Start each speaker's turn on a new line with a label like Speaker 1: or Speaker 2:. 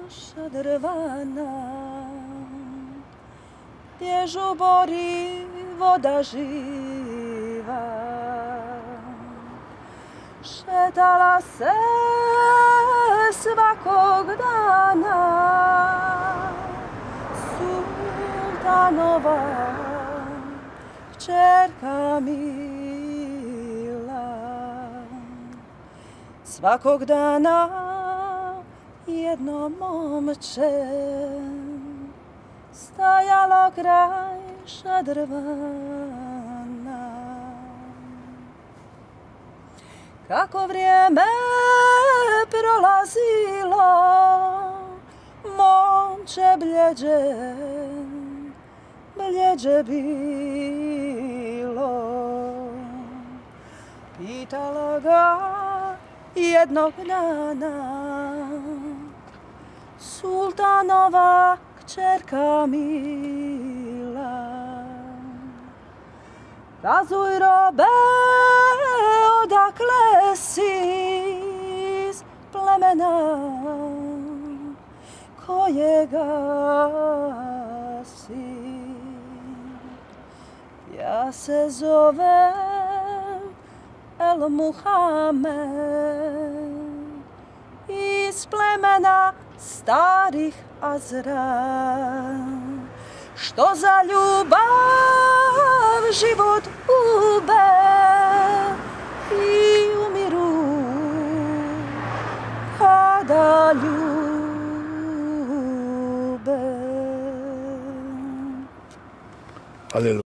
Speaker 1: šadrvana, gdje žubori voda živa. Šetala se svakog dana, sultanova kćerka mila. Svakog dana jedno momče stajalo kraj šadrvana. Kako vrijeme prolazilo, momče bljeđe bilo. Pitala ga jednog dana sultanova kćerka mila. Kazuj robe, odakle si, iz plemena kojega si. Ja se zovem El Muhamed, iz plemena starih Azra, što za ljubav život